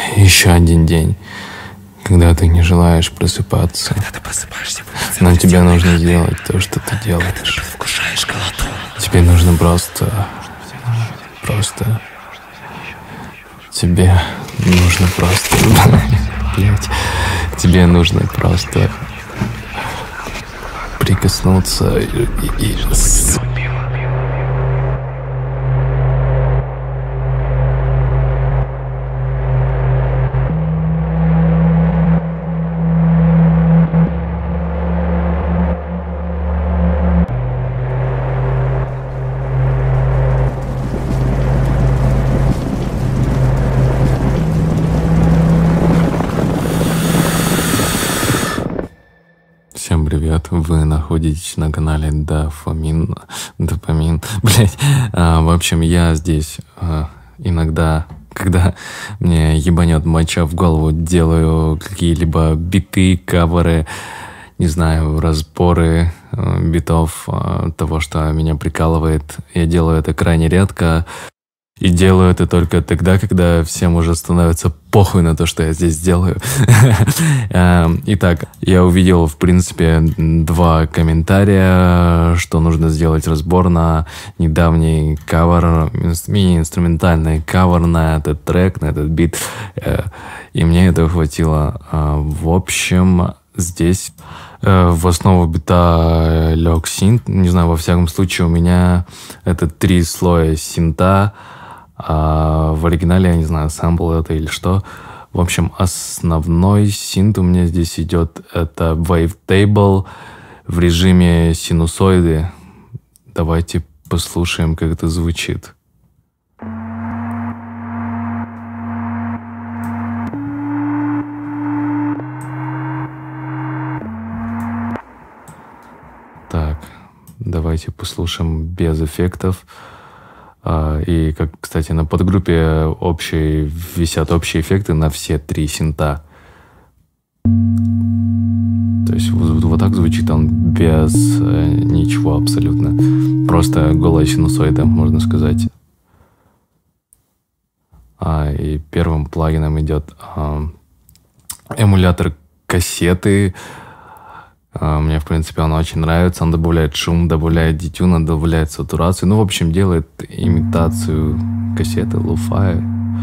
Еще один день, когда ты не желаешь просыпаться, Когда ты просыпаешься, но тебе нужно делать то, что ты делаешь. ты вкушаешь голоду. Тебе нужно просто... Тебе нужно просто... Блять. Тебе нужно просто прикоснуться и Всем привет, вы находитесь на канале Дофамин, блять. В общем, я здесь иногда, когда мне ебанет моча в голову, делаю какие-либо биты, каверы, не знаю, разборы битов, того, что меня прикалывает. Я делаю это крайне редко. И делаю это только тогда, когда всем уже становится похуй на то, что я здесь делаю. Итак, я увидел, в принципе, 2 комментария, что нужно сделать разбор на недавний кавер, мини-инструментальный кавер на этот трек, на этот бит. И мне этого хватило. В общем, здесь в основу бита лег синт. Не знаю, во всяком случае, у меня это 3 слоя синта. А в оригинале, я не знаю, сампл это или что. В общем, основной синт у меня здесь идет, это wavetable в режиме синусоиды. Давайте послушаем, как это звучит. Так, давайте послушаем без эффектов. И, как, кстати, на подгруппе висят общие эффекты на все 3 синта. То есть вот так звучит он без ничего абсолютно. Просто голая синусоида, можно сказать. И первым плагином идет эмулятор кассеты. Мне, в принципе, он очень нравится. Он добавляет шум, добавляет детюн, добавляет сатурацию. Ну, в общем, делает имитацию кассеты, лоу-фая.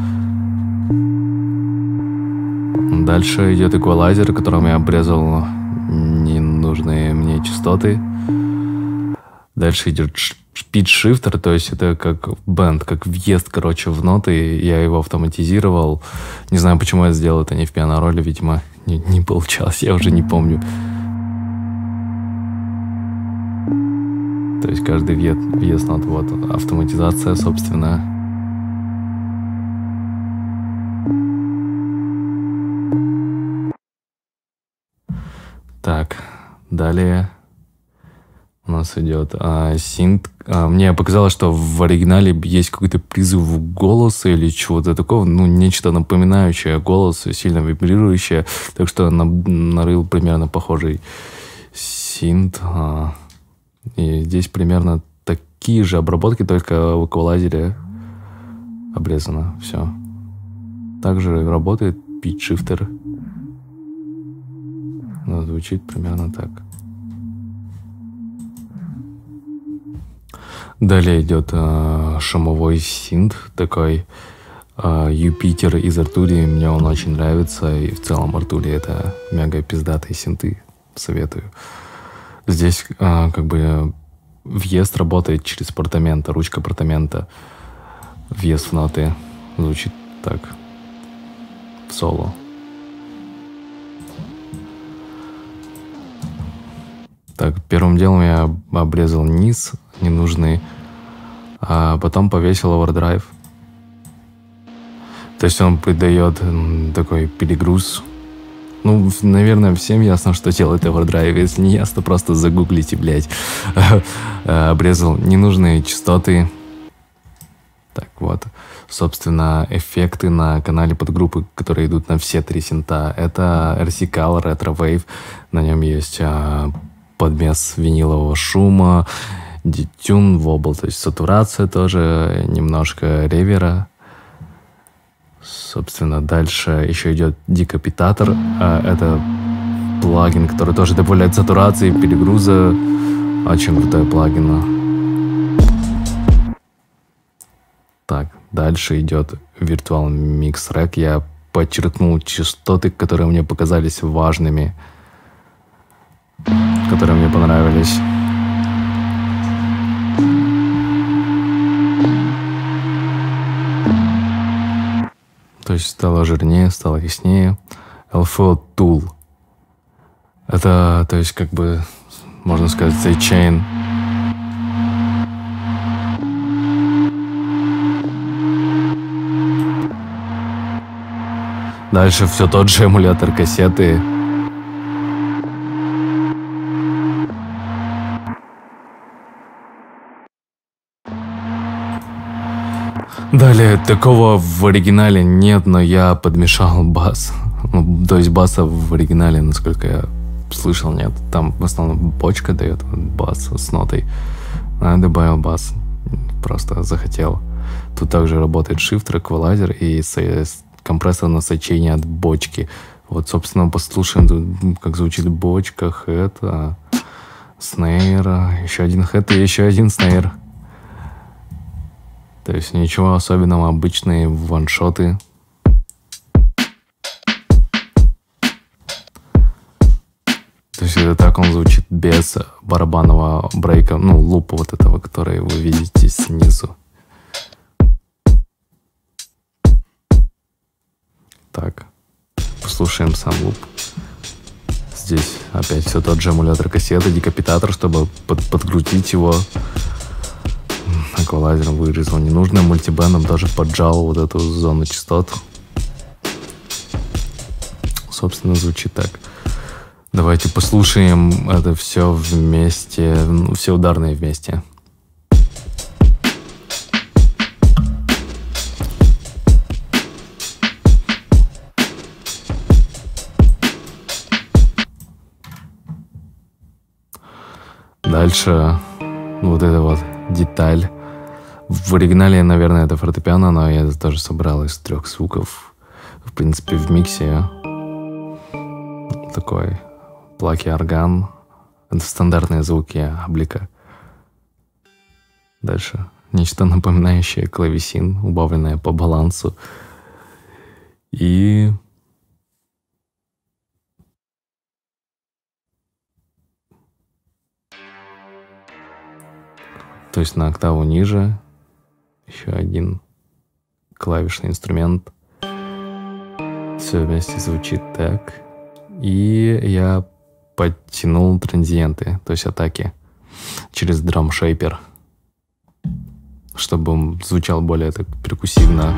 Дальше идет эквалайзер, которым я обрезал ненужные мне частоты. Дальше идет спид-шифтер, то есть это как бенд, как въезд, короче, в ноты. Я его автоматизировал. Не знаю, почему я сделал это не в пиано-роли, видимо, не получалось, я уже не помню. То есть каждый въезд нот, вот, автоматизация, собственно. Так, далее у нас идет синт. Мне показалось, что в оригинале есть какой-то призыв голоса или чего-то такого, ну, нечто напоминающее голос, сильно вибрирующее. Так что нарыл примерно похожий синт. И здесь примерно такие же обработки, только в эквалайзере обрезано все. Также работает питч-шифтер. Но звучит примерно так. Далее идет шумовой синт, такой Юпитер из Артури. Мне он очень нравится. И в целом Артури — это мега пиздатые синты. Советую. Здесь как бы въезд работает через портамента, ручка портамента. Въезд в ноты звучит так, в соло. Так, первым делом я обрезал низ ненужный, а потом повесил овердрайв. То есть он придает такой перегруз. Ну, наверное, всем ясно, что делает овердрайв. Если не ясно, просто загуглите, блядь. Обрезал ненужные частоты. Так вот, собственно, эффекты на канале подгруппы, которые идут на все 3 синта. Это RC Color, Retro Wave. На нем есть подмес винилового шума, детюн, вобл, то есть сатурация тоже, немножко ревера. Собственно, дальше еще идет декапитатор. Это плагин, который тоже добавляет сатурации, перегруза. Очень крутой плагин. Так, дальше идет Virtual Mix Rack. Я подчеркнул частоты, которые мне показались важными, которые мне понравились. То есть стало жирнее, стало яснее. LFO Tool. Это, то есть, как бы, можно сказать, sidechain. Дальше все тот же эмулятор кассеты. Далее, такого в оригинале нет, но я подмешал бас. Ну, то есть баса в оригинале, насколько я слышал, нет. Там в основном бочка дает бас с нотой. А я добавил бас. Просто захотел. Тут также работает шифтер, эквалайзер и компрессор на сочение от бочки. Вот, собственно, послушаем, как звучит бочка, хэт, снейр, еще один хэт и еще один снейр. То есть ничего особенного, обычные ваншоты. То есть это так он звучит без барабанного брейка, ну, лупа вот этого, который вы видите снизу. Так, послушаем сам луп. Здесь опять все тот же эмулятор кассеты, декапитатор, чтобы подкрутить его. Эквалайзером вырезал ненужное, мультибэндом тоже поджал вот эту зону частот. Собственно, звучит так. Давайте послушаем это все вместе, ну, все ударные вместе. Дальше вот эта вот деталь. В оригинале, наверное, это фортепиано, но я это тоже собрал из 3 звуков. В принципе, в миксе такой плаки орган. Это стандартные звуки облика. Дальше нечто напоминающее клавесин, убавленное по балансу. И то есть на октаву ниже еще один клавишный инструмент. Все вместе звучит так. И я подтянул транзиенты, то есть атаки, через драм-шейпер, чтобы он звучал более так перкуссивно.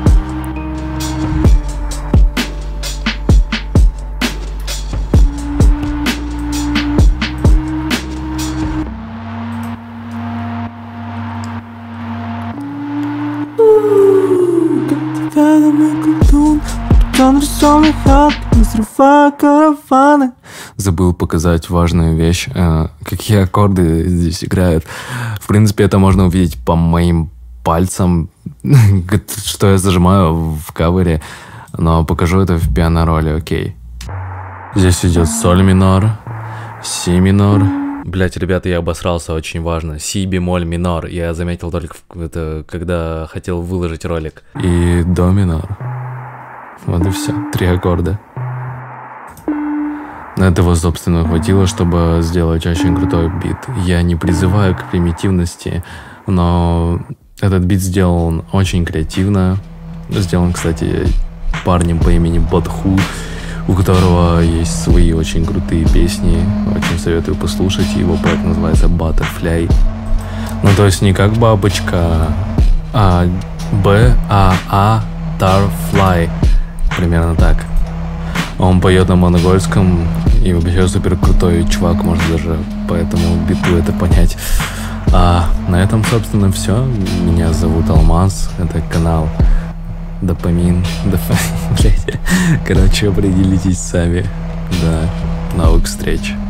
Забыл показать важную вещь, какие аккорды здесь играют. В принципе, это можно увидеть по моим пальцам, что я зажимаю в кавере, но покажу это в пиано-роли, окей. Здесь идет соль минор, си минор. Блять, ребята, я обосрался, очень важно. Си бемоль минор. Я заметил только это, когда хотел выложить ролик. И до минор. Вот и все. 3 аккорда. Этого, собственно, хватило, чтобы сделать очень крутой бит. Я не призываю к примитивности, но этот бит сделан очень креативно. Сделан, кстати, парнем по имени Бодху, у которого есть свои очень крутые песни. Очень советую послушать. Его проект называется Butterfly. Ну, то есть не как бабочка, а Butterfly. Примерно так. Он поет на монгольском и вообще супер крутой чувак, можно даже по этому биту это понять. А на этом, собственно, все. Меня зовут Алмаз. Это канал Допамин. Короче, определитесь сами. До новых встреч.